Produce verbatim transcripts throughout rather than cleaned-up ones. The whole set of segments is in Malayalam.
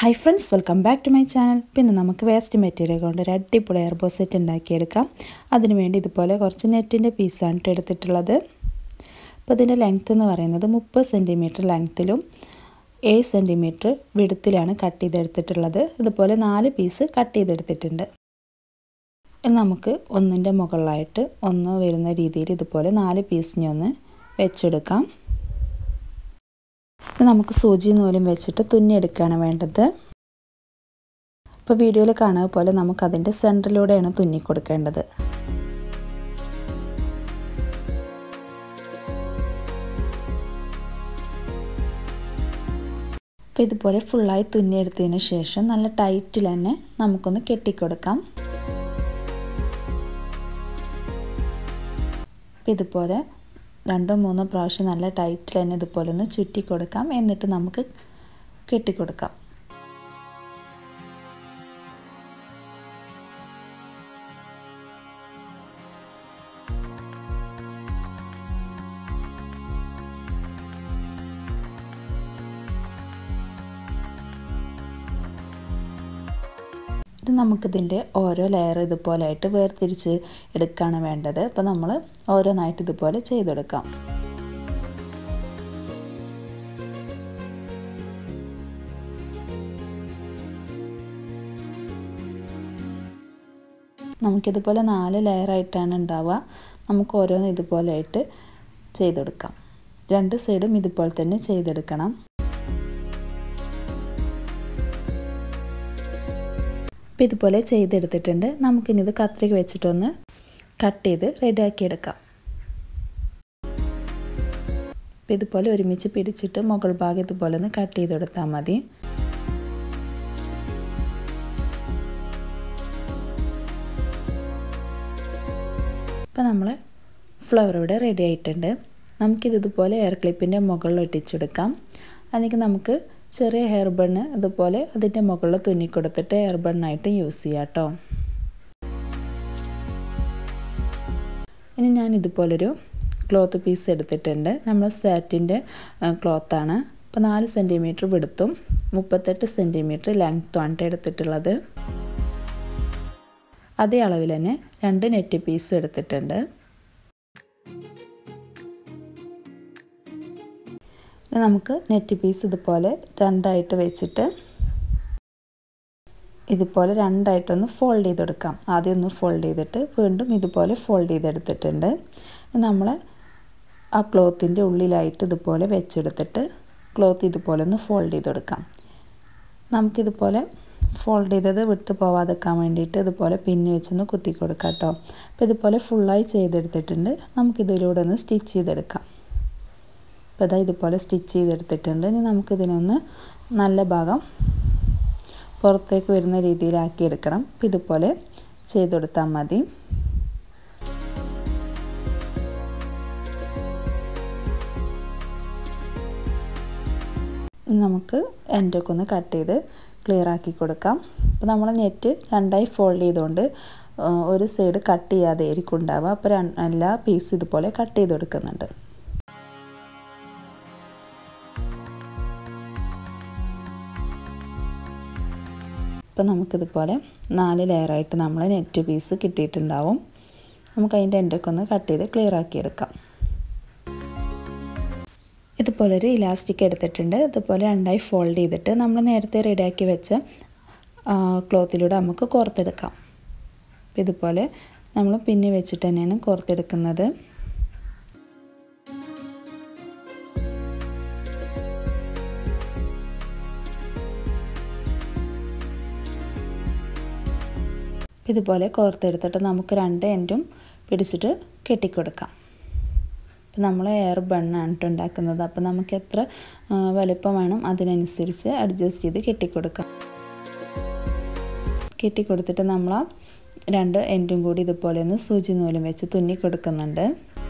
Hi friends, welcome back to my channel. പിന്നെ നമുക്ക് വേസ്റ്റ് മെറ്റീരിയൽ കൊണ്ട് ഒരു അടിപൊളി എയർബോ സെറ്റ് ഉണ്ടാക്കിയെടുക്കാം. അതിനു വേണ്ടി ഇതുപോലെ കുറച്ച് നെറ്റിൻ്റെ പീസാണ് എടുത്തിട്ടുള്ളത്. അപ്പോൾ ഇതിൻ്റെ ലെങ്ത് എന്ന് പറയുന്നത് മുപ്പത് സെൻറ്റിമീറ്റർ ലെങ്ത്തിലും ഏഴ് സെൻറ്റിമീറ്റർ വിഡ്ത്തിലാണ് കട്ട് ചെയ്തെടുത്തിട്ടുള്ളത്. ഇതുപോലെ നാല് പീസ് കട്ട് ചെയ്തെടുത്തിട്ടുണ്ട്. ഇനി നമുക്ക് ഒന്നിൻ്റെ മുകളിലായിട്ട് ഒന്ന് വരുന്ന രീതിയിൽ ഇതുപോലെ നാല് പീസിനെ ഒന്ന് വെച്ചെടുക്കാം. നമുക്ക് സൂചി നൂലും വെച്ചിട്ട് തുന്നിയെടുക്കുകയാണ് വേണ്ടത്. ഇപ്പോൾ വീഡിയോയിൽ കാണുന്ന പോലെ നമുക്കതിൻ്റെ സെൻറ്ററിലൂടെയാണ് തുന്നി കൊടുക്കേണ്ടത്. അപ്പോൾ ഇതുപോലെ ഫുള്ളായി തുന്നിയെടുത്തതിന് ശേഷം നല്ല ടൈറ്റിൽ തന്നെ നമുക്കൊന്ന് കെട്ടിക്കൊടുക്കാം. അപ്പോൾ ഇതുപോലെ രണ്ടോ മൂന്നോ പ്രാവശ്യം നല്ല ടൈറ്റിൽ തന്നെ ഇതുപോലെ ഒന്ന് ചുറ്റി കൊടുക്കാം. എന്നിട്ട് നമുക്ക് കെട്ടിക്കൊടുക്കാം. നമുക്കിതിൻ്റെ ഓരോ ലെയർ ഇതുപോലെ ആയിട്ട് വേർതിരിച്ച് എടുക്കുകയാണ് വേണ്ടത്. അപ്പോൾ നമ്മൾ ഓരോന്നായിട്ട് ഇതുപോലെ ചെയ്തെടുക്കാം. നമുക്കിതുപോലെ നാല് ലെയറായിട്ടാണ് ഉണ്ടാവുക. നമുക്ക് ഓരോന്ന് ഇതുപോലെ ആയിട്ട് ചെയ്തെടുക്കാം. രണ്ട് സൈഡും ഇതുപോലെ തന്നെ ചെയ്തെടുക്കണം. അപ്പോൾ ഇതുപോലെ ചെയ്തെടുത്തിട്ടുണ്ട്. നമുക്കിനി ഇത് കത്രിക വെച്ചിട്ടൊന്ന് കട്ട് ചെയ്ത് റെഡിയാക്കിയെടുക്കാം. അപ്പോൾ ഇതുപോലെ ഒരുമിച്ച് പിടിച്ചിട്ട് മുകൾ ഭാഗം ഇതുപോലെ ഒന്ന് കട്ട് ചെയ്തെടുത്താൽ മതി. അപ്പോൾ നമ്മൾ ഫ്ലവർ ഇവിടെ റെഡി ആയിട്ടുണ്ട്. നമുക്കിത് ഇതുപോലെ എയർ ക്ലിപ്പിൻ്റെ മുകളിൽ ഒട്ടിച്ചെടുക്കാം. അല്ലെങ്കിൽ നമുക്ക് ചെറിയ ഹെയർ ബണ്ണ് ഇതുപോലെ അതിൻ്റെ മുകളിൽ തുന്നി കൊടുത്തിട്ട് ഹെയർ ബണ്ണായിട്ട് യൂസ് ചെയ്യാം കേട്ടോ. ഇനി ഞാൻ ഇതുപോലൊരു ക്ലോത്ത് പീസ് എടുത്തിട്ടുണ്ട്. നമ്മൾ സാറ്റിൻ്റെ ക്ലോത്താണ്. അപ്പോൾ നാല് സെൻറ്റിമീറ്റർ വിടുത്തും മുപ്പത്തെട്ട് സെൻറ്റിമീറ്റർ ലെങ്ത്തുമാണ് എടുത്തിട്ടുള്ളത്. അതേ അളവിൽ തന്നെ രണ്ട് നെറ്റ് പീസും എടുത്തിട്ടുണ്ട്. നമുക്ക് നെറ്റ് പീസ് ഇതുപോലെ രണ്ടായിട്ട് വെച്ചിട്ട് ഇതുപോലെ രണ്ടായിട്ടൊന്ന് ഫോൾഡ് ചെയ്തെടുക്കാം. ആദ്യം ഒന്ന് ഫോൾഡ് ചെയ്തിട്ട് വീണ്ടും ഇതുപോലെ ഫോൾഡ് ചെയ്തെടുത്തിട്ടുണ്ട്. നമ്മൾ ആ ക്ലോത്തിൻ്റെ ഉള്ളിലായിട്ട് ഇതുപോലെ വെച്ചെടുത്തിട്ട് ക്ലോത്ത് ഇതുപോലെ ഒന്ന് ഫോൾഡ് ചെയ്തെടുക്കാം. നമുക്കിതുപോലെ ഫോൾഡ് ചെയ്തത് വിട്ട് പോവാതെക്കാൻ വേണ്ടിയിട്ട് ഇതുപോലെ പിന്ന് വെച്ചൊന്ന് കുത്തി കൊടുക്കാം കേട്ടോ. അപ്പോൾ ഇതുപോലെ ഫുള്ളായി ചെയ്തെടുത്തിട്ടുണ്ട്. നമുക്കിതിലൂടെ ഒന്ന് സ്റ്റിച്ച് ചെയ്തെടുക്കാം. അപ്പോൾ ഇതാ ഇതുപോലെ സ്റ്റിച്ച് ചെയ്തെടുത്തിട്ടുണ്ട്. ഇനി നമുക്കിതിനൊന്ന് നല്ല ഭാഗം പുറത്തേക്ക് വരുന്ന രീതിയിലാക്കി എടുക്കണം. അപ്പോൾ ഇതുപോലെ ചെയ്തെടുത്താൽ മതി. നമുക്ക് എൻഡൊക്കെ ഒന്ന് കട്ട് ചെയ്ത് ക്ലിയർ ആക്കി കൊടുക്കാം. അപ്പോൾ നമ്മൾ നെറ്റ് രണ്ടായി ഫോൾഡ് ചെയ്തുകൊണ്ട് ഒരു സൈഡ് കട്ട് ചെയ്യാതെ ആയിരിക്കും ഉണ്ടാവുക. അപ്പോൾ എല്ലാ പീസും ഇതുപോലെ കട്ട് ചെയ്ത് കൊടുക്കുന്നുണ്ട്. അപ്പോൾ നമുക്കിതുപോലെ നാല് ലെയറായിട്ട് നമ്മൾ നെറ്റ് പീസ് കിട്ടിയിട്ടുണ്ടാവും. നമുക്ക് അതിൻ്റെ എൻഡൊക്കെ ഒന്ന് കട്ട് ചെയ്ത് ക്ലിയർ ആക്കിയെടുക്കാം. ഇതുപോലൊരു ഇലാസ്റ്റിക് എടുത്തിട്ടുണ്ട്. ഇതുപോലെ രണ്ടായി ഫോൾഡ് ചെയ്തിട്ട് നമ്മൾ നേരത്തെ റെഡിയാക്കി വെച്ച ക്ലോത്തിലൂടെ നമുക്ക് കോർത്തെടുക്കാം. ഇതുപോലെ നമ്മൾ പിന്നി വെച്ചിട്ട് തന്നെയാണ് കോർത്തെടുക്കുന്നത്. ഇതുപോലെ കോർത്തെടുത്തിട്ട് നമുക്ക് രണ്ട് എൻഡും പിടിച്ചിട്ട് കെട്ടിക്കൊടുക്കാം. അപ്പോൾ നമ്മൾ എയർ ബണ്ണാണ് ഉണ്ടാക്കുന്നത്. അപ്പോൾ നമുക്ക് എത്ര വലുപ്പം വേണം അതിനനുസരിച്ച് അഡ്ജസ്റ്റ് ചെയ്ത് കെട്ടിക്കൊടുക്കാം. കെട്ടിക്കൊടുത്തിട്ട് നമ്മൾ രണ്ട് എൻഡും കൂടി ഇതുപോലെ ഒന്ന് സൂചി നൂലും വെച്ച് തുന്നി കൊടുക്കുന്നുണ്ട്.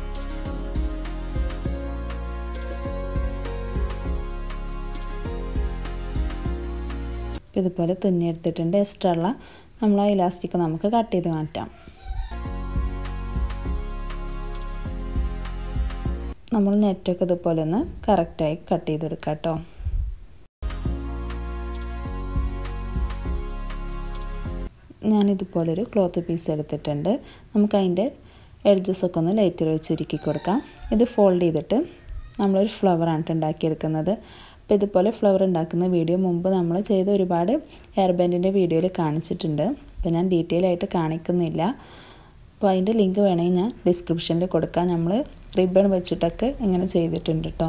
ഇതുപോലെ തുന്നിയെടുത്തിട്ടുണ്ട്. എക്സ്ട്രാ ഉള്ള നമ്മൾ ആ ഇലാസ്റ്റിക് നമുക്ക് കട്ട് ചെയ്ത് മാറ്റാം. നമ്മൾ നെറ്റൊക്കെ ഇതുപോലെ ഒന്ന് കറക്റ്റായി കട്ട് ചെയ്തെടുക്കാം കേട്ടോ. ഞാനിതുപോലൊരു ക്ലോത്ത് പീസ് എടുത്തിട്ടുണ്ട്. നമുക്കതിൻ്റെ എഡ്ജസൊക്കെ ഒന്ന് ലൈറ്റർ വെച്ച് ഉരുക്കി കൊടുക്കാം. ഇത് ഫോൾഡ് ചെയ്തിട്ട് നമ്മളൊരു ഫ്ലവറാണ് ഉണ്ടാക്കിയെടുക്കുന്നത്. അപ്പോൾ ഇതുപോലെ ഫ്ലവർ ഉണ്ടാക്കുന്ന വീഡിയോ മുമ്പ് നമ്മൾ ചെയ്ത ഒരുപാട് ഹെയർ ബാൻഡിൻ്റെ വീഡിയോയിൽ കാണിച്ചിട്ടുണ്ട്. അപ്പോൾ ഞാൻ ഡീറ്റെയിൽ ആയിട്ട് കാണിക്കുന്നില്ല. അപ്പോൾ അതിൻ്റെ ലിങ്ക് വേണമെങ്കിൽ ഞാൻ ഡിസ്ക്രിപ്ഷനിൽ കൊടുക്കാം. നമ്മൾ റിബൺ വെച്ചിട്ടൊക്കെ ഇങ്ങനെ ചെയ്തിട്ടുണ്ട് കേട്ടോ.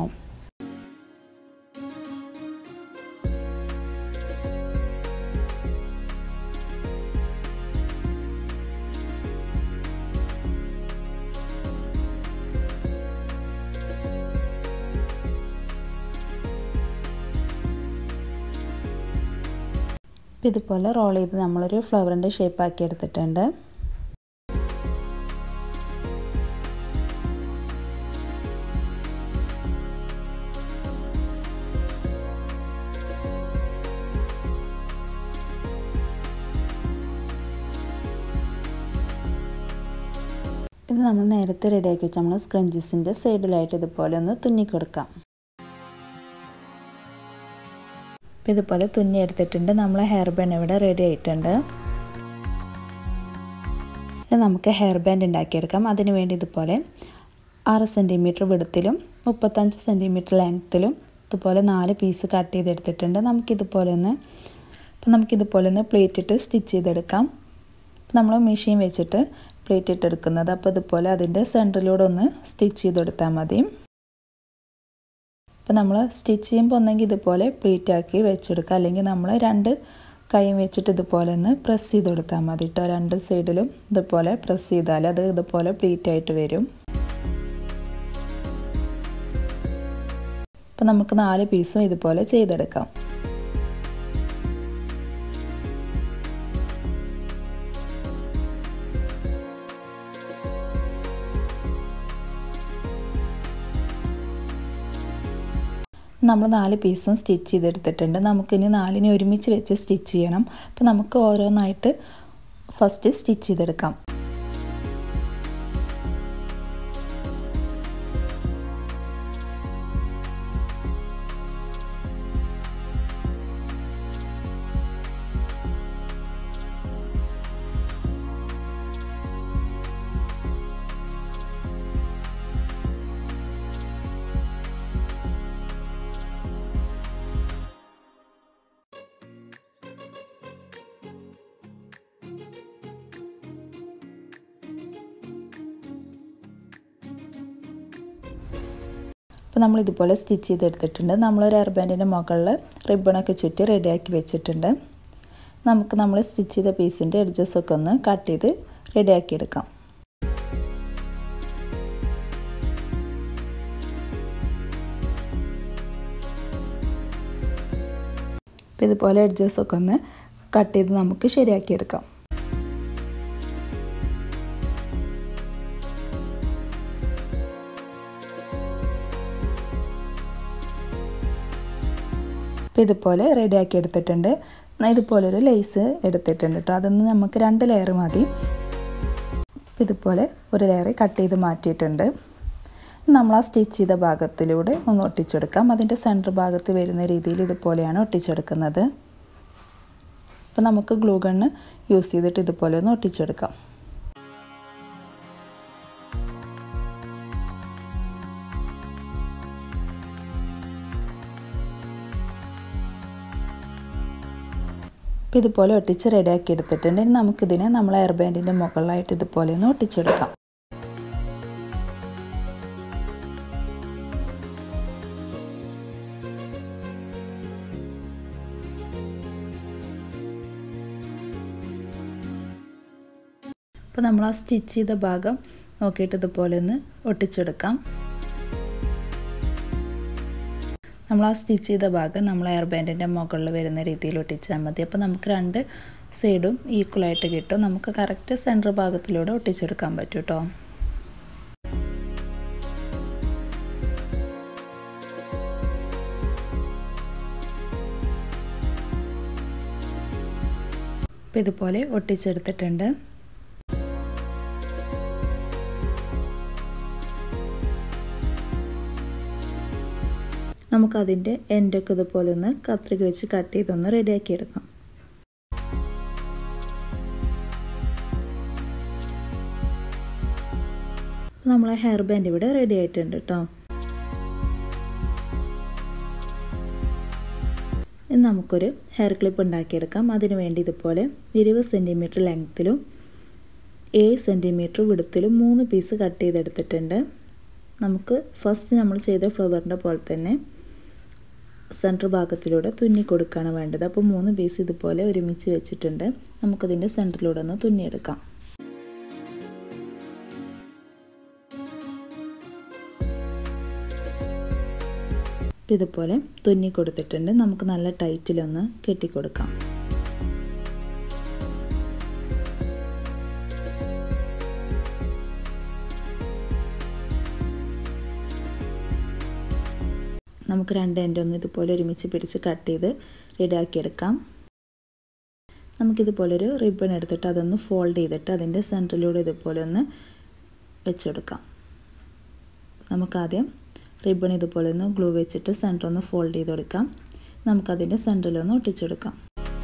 ഇതുപോലെ റോൾ ചെയ്ത് നമ്മളൊരു ഫ്ലവറിൻ്റെ ഷേപ്പാക്കി എടുത്തിട്ടുണ്ട്. ഇത് നമ്മൾ നേരത്തെ റെഡിയാക്കി വെച്ച് നമ്മൾ സ്ക്രഞ്ചസിൻ്റെ സൈഡിലായിട്ട് ഇതുപോലെ ഒന്ന് തുന്നി കൊടുക്കാം. അപ്പോൾ ഇതുപോലെ തുന്നി എടുത്തിട്ടുണ്ട്. നമ്മൾ ഹെയർ ബാൻഡ് ഇവിടെ റെഡി ആയിട്ടുണ്ട്. നമുക്ക് ഹെയർ ബാൻഡ് ഉണ്ടാക്കിയെടുക്കാം. അതിന് വേണ്ടി ഇതുപോലെ ആറ് സെൻറ്റിമീറ്റർ വിടുത്തിലും മുപ്പത്തഞ്ച് സെൻറ്റിമീറ്റർ ലെങ്ത്തിലും ഇതുപോലെ നാല് പീസ് കട്ട് ചെയ്തെടുത്തിട്ടുണ്ട്. നമുക്കിതുപോലെ ഒന്ന് അപ്പോൾ നമുക്കിതുപോലെ ഒന്ന് പ്ലേറ്റ് ഇട്ട് സ്റ്റിച്ച് ചെയ്തെടുക്കാം. നമ്മൾ മെഷീൻ വെച്ചിട്ട് പ്ലേറ്റ് ഇട്ടെടുക്കുന്നത്. അപ്പോൾ ഇതുപോലെ അതിൻ്റെ സെൻറ്ററിലൂടെ ഒന്ന് സ്റ്റിച്ച് ചെയ്തെടുത്താൽ മതി. അപ്പോൾ നമ്മൾ സ്റ്റിച്ച് ചെയ്യുമ്പോൾ ഒന്നെങ്കിൽ ഇതുപോലെ പ്ലേറ്റ് ആക്കി വെച്ചെടുക്കുക, അല്ലെങ്കിൽ നമ്മൾ രണ്ട് കൈയും വെച്ചിട്ട് ഇതുപോലെ ഒന്ന് പ്രസ് ചെയ്ത് കൊടുത്താൽ മതി കേട്ടോ. രണ്ട് സൈഡിലും ഇതുപോലെ പ്രസ് ചെയ്താൽ അത് ഇതുപോലെ പ്ലേറ്റ് ആയിട്ട് വരും. അപ്പോൾ നമുക്ക് നാല് പീസും ഇതുപോലെ ചെയ്തെടുക്കാം. നമ്മൾ നാല് പീസും സ്റ്റിച്ച് ചെയ്തെടുത്തിട്ടുണ്ട്. നമുക്കിനി നാലിനെ ഒരുമിച്ച് വെച്ച് സ്റ്റിച്ച് ചെയ്യണം. അപ്പോൾ നമുക്ക് ഓരോന്നായിട്ട് ഫസ്റ്റ് സ്റ്റിച്ച് ചെയ്തെടുക്കാം. അപ്പോൾ നമ്മൾ ഇതുപോലെ സ്റ്റിച്ച് ചെയ്തെടുത്തിട്ടുണ്ട്. നമ്മളൊരു ഹെയർ ബാൻഡിൻ്റെ മുകളിൽ റിബണൊക്കെ ചുറ്റി റെഡിയാക്കി വെച്ചിട്ടുണ്ട്. നമുക്ക് നമ്മൾ സ്റ്റിച്ച് ചെയ്ത പീസിൻ്റെ എഡ്ജസൊക്കെ ഒന്ന് കട്ട് ചെയ്ത് റെഡിയാക്കി എടുക്കാം. അപ്പോൾ ഇതുപോലെ എഡ്ജസൊക്കെ ഒന്ന് കട്ട് ചെയ്ത് നമുക്ക് ശരിയാക്കിയെടുക്കാം. അപ്പോൾ ഇതുപോലെ റെഡിയാക്കി എടുത്തിട്ടുണ്ട്. ഇതുപോലൊരു ലേസ് എടുത്തിട്ടുണ്ട് കേട്ടോ. അതൊന്ന് നമുക്ക് രണ്ട് ലെയർ മതി. അപ്പോൾ ഇതുപോലെ ഒരു ലെയർ കട്ട് ചെയ്ത് മാറ്റിയിട്ടുണ്ട്. നമ്മൾ ആ സ്റ്റിച്ച് ചെയ്ത ഭാഗത്തിലൂടെ ഒന്ന് ഒട്ടിച്ചെടുക്കാം. അതിൻ്റെ സെൻറ്റർ ഭാഗത്ത് വരുന്ന രീതിയിൽ ഇതുപോലെയാണ് ഒട്ടിച്ചെടുക്കുന്നത്. അപ്പോൾ നമുക്ക് ഗ്ലൂ ഗണ്ണ് യൂസ് ചെയ്തിട്ട് ഇതുപോലെ ഒന്ന് ഒട്ടിച്ചെടുക്കാം. അപ്പോൾ ഇതുപോലെ ഒട്ടിച്ച് റെഡിയാക്കി എടുത്തിട്ടുണ്ട്. ഇനി നമുക്കിതിനെ നമ്മൾ ഹെയർ ബാൻഡിൻ്റെ മുകളിലായിട്ട് ഇതുപോലെ ഒന്ന് ഒട്ടിച്ചെടുക്കാം. അപ്പോൾ നമ്മൾ ആ സ്റ്റിച്ച് ചെയ്ത ഭാഗം നോക്കിയിട്ട് ഇതുപോലെ ഒന്ന് ഒട്ടിച്ചെടുക്കാം. നമ്മൾ ആ സ്റ്റിച്ച് ചെയ്ത ഭാഗം നമ്മൾ ഹെയർ ബാൻഡിൻ്റെ മുകളിൽ വരുന്ന രീതിയിൽ ഒട്ടിച്ചാൽ മതി. അപ്പോൾ നമുക്ക് രണ്ട് സൈഡും ഈക്വലായിട്ട് കിട്ടും. നമുക്ക് കറക്റ്റ് സെൻറ്റർ ഭാഗത്തിലൂടെ ഒട്ടിച്ചെടുക്കാൻ പറ്റും കേട്ടോ. അപ്പോൾ ഇതുപോലെ ഒട്ടിച്ചെടുത്തിട്ടുണ്ട്. നമുക്കതിൻ്റെ എൻഡൊക്കെ ഇതുപോലെ ഒന്ന് കത്രിക വെച്ച് കട്ട് ചെയ്തൊന്ന് റെഡിയാക്കി എടുക്കാം. നമ്മളെ ഹെയർ ബാൻഡ് ഇവിടെ റെഡി ആയിട്ടുണ്ട് കേട്ടോ. ഇനി നമുക്കൊരു ഹെയർ ക്ലിപ്പ് ഉണ്ടാക്കിയെടുക്കാം. അതിനു വേണ്ടി ഇതുപോലെ ഇരുപത് സെൻറ്റിമീറ്റർ ലെങ്ത്തിലും ഏഴ് സെൻറ്റിമീറ്റർ വിടുത്തിലും മൂന്ന് പീസ് കട്ട് ചെയ്തെടുത്തിട്ടുണ്ട്. നമുക്ക് ഫസ്റ്റ് നമ്മൾ ചെയ്ത ഫ്ലവറിൻ്റെ പോലെ തന്നെ സെൻറ്റർ ഭാഗത്തിലൂടെ തുന്നി കൊടുക്കുകയാണ് വേണ്ടത്. അപ്പോൾ മൂന്ന് പീസ് ഇതുപോലെ ഒരുമിച്ച് വെച്ചിട്ടുണ്ട്. നമുക്കതിൻ്റെ സെൻറ്ററിലൂടെ ഒന്ന് തുന്നിയെടുക്കാം. ഇതുപോലെ തുന്നി കൊടുത്തിട്ടുണ്ട്. നമുക്ക് നല്ല ടൈറ്റിലൊന്ന് കെട്ടിക്കൊടുക്കാം. നമുക്ക് രണ്ട് എൻഡൊന്ന് ഇതുപോലെ ഒരുമിച്ച് പിടിച്ച് കട്ട് ചെയ്ത് റെഡിയാക്കിയെടുക്കാം. നമുക്കിതുപോലൊരു റിബൺ എടുത്തിട്ട് അതൊന്ന് ഫോൾഡ് ചെയ്തിട്ട് അതിൻ്റെ സെൻറ്ററിലൂടെ ഇതുപോലെ ഒന്ന് വെച്ചെടുക്കാം. നമുക്കാദ്യം റിബൺ ഇതുപോലെ ഒന്ന് ഗ്ലൂ വെച്ചിട്ട് സെൻറ്റർ ഒന്ന് ഫോൾഡ് ചെയ്ത് കൊടുക്കാം. നമുക്കതിൻ്റെ സെൻറ്ററിലൊന്ന് ഒട്ടിച്ചെടുക്കാം.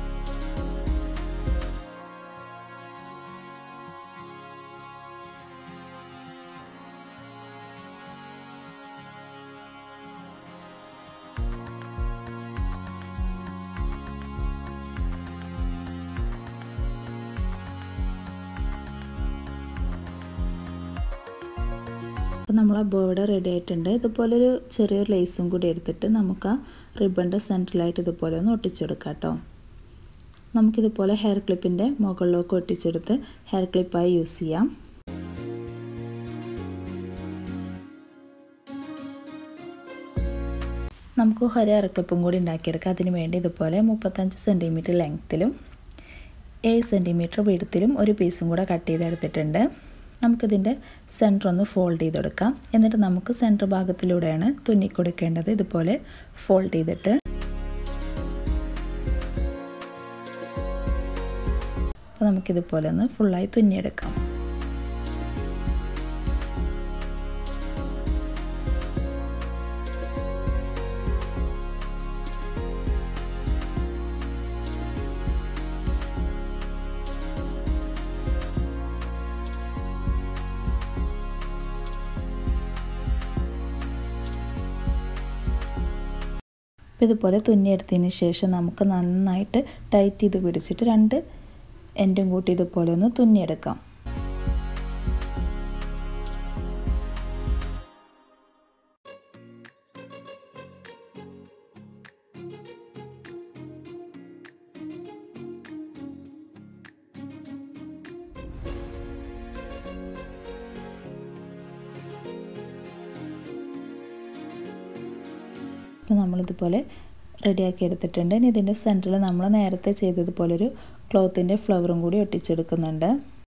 അപ്പോൾ നമ്മൾ ആ ബോ ഇവിടെ റെഡി ആയിട്ടുണ്ട്. ഇതുപോലൊരു ചെറിയൊരു ലേസും കൂടി എടുത്തിട്ട് നമുക്ക് ആ റിബണിൻ്റെ സെൻറ്ററിലായിട്ട് ഇതുപോലെ ഒന്ന് ഒട്ടിച്ചെടുക്കാം കേട്ടോ. നമുക്കിതുപോലെ ഹെയർ ക്ലിപ്പിൻ്റെ മുകളിലേക്ക് ഒട്ടിച്ചെടുത്ത് ഹെയർ ക്ലിപ്പായി യൂസ് ചെയ്യാം. നമുക്ക് ഒരു ഹെയർ ക്ലിപ്പും കൂടി ഉണ്ടാക്കിയെടുക്കാം. അതിന് വേണ്ടി ഇതുപോലെ മുപ്പത്തഞ്ച് സെൻറ്റിമീറ്റർ ലെങ്ത്തിലും ഏഴ് സെൻറ്റിമീറ്റർ വീടത്തിലും ഒരു പീസും കൂടെ കട്ട് ചെയ്തെടുത്തിട്ടുണ്ട്. നമുക്കിതിൻ്റെ സെൻറ്റർ ഒന്ന് ഫോൾഡ് ചെയ്തെടുക്കാം. എന്നിട്ട് നമുക്ക് സെൻറ്റർ ഭാഗത്തിലൂടെയാണ് തുന്നി കൊടുക്കേണ്ടത്. ഇതുപോലെ ഫോൾഡ് ചെയ്തിട്ട് അപ്പോൾ നമുക്കിതുപോലെ ഒന്ന് ഫുള്ളായി തുന്നിയെടുക്കാം. അപ്പോൾ ഇതുപോലെ തുന്നിയെടുത്തതിന് ശേഷം നമുക്ക് നന്നായിട്ട് ടൈറ്റ് ചെയ്ത് പിടിച്ചിട്ട് രണ്ട് എൻഡും കൂട്ടി ഇതുപോലെ ഒന്ന് തുന്നിയെടുക്കാം. അപ്പോൾ നമ്മളിതുപോലെ റെഡിയാക്കി എടുത്തിട്ടുണ്ട്. ഇനി ഇതിൻ്റെ സെൻറ്ററിൽ നമ്മൾ നേരത്തെ ചെയ്തതുപോലൊരു ക്ലോത്തിൻ്റെ ഫ്ലവറും കൂടി ഒട്ടിച്ചെടുക്കുന്നുണ്ട്.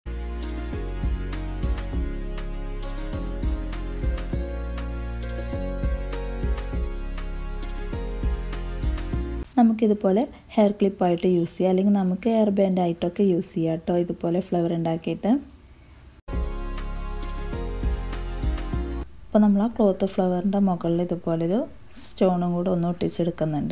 നമുക്കിതുപോലെ ഹെയർ ക്ലിപ്പായിട്ട് യൂസ് ചെയ്യാം, അല്ലെങ്കിൽ നമുക്ക് ഹെയർ ബാൻഡ് ആയിട്ടൊക്കെ യൂസ് ചെയ്യാം കേട്ടോ. ഇതുപോലെ ഫ്ലവർ ഉണ്ടാക്കിയിട്ട് അപ്പോൾ നമ്മൾ ആ ക്ലോത്ത് ഫ്ലവറിൻ്റെ മുകളിൽ ഇതുപോലൊരു സ്റ്റോണും കൂടെ ഒന്ന് ഒട്ടിച്ചെടുക്കുന്നുണ്ട്.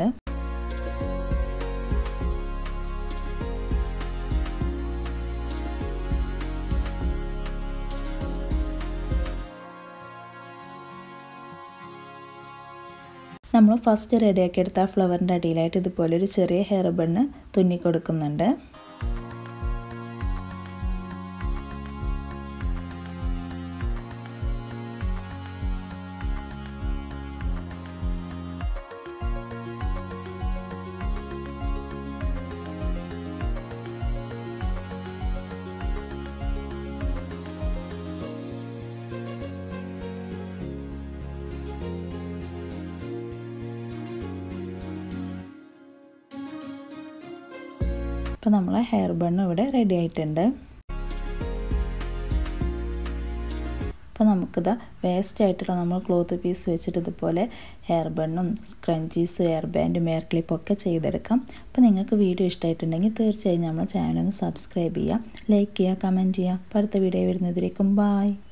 നമ്മൾ ഫസ്റ്റ് റെഡിയാക്കി എടുത്ത ആ ഫ്ലവറിൻ്റെ അടിയിലായിട്ട് ഇതുപോലൊരു ചെറിയ ഹെയർ ബണ്ണ് തുന്നി കൊടുക്കുന്നുണ്ട്. അപ്പോൾ നമ്മളെ ഹെയർ ബണ്ണ് ഇവിടെ റെഡി ആയിട്ടുണ്ട്. അപ്പോൾ നമുക്കിത് വേസ്റ്റ് ആയിട്ടുള്ള നമ്മൾ ക്ലോത്ത് പീസ് വെച്ചിട്ട് ഇതുപോലെ ഹെയർ ബണ്ണും സ്ക്രഞ്ചീസും ഹെയർ ബാൻഡും ഹെയർ ക്ലിപ്പും ഒക്കെ ചെയ്തെടുക്കാം. അപ്പോൾ നിങ്ങൾക്ക് വീഡിയോ ഇഷ്ടമായിട്ടുണ്ടെങ്കിൽ തീർച്ചയായും നമ്മുടെ ചാനൽ ഒന്ന് സബ്സ്ക്രൈബ് ചെയ്യുക, ലൈക്ക് ചെയ്യുക, കമൻറ്റ് ചെയ്യുക. അപ്പോൾ അടുത്ത വീഡിയോ വരുന്നതിലേക്കും ബായ്.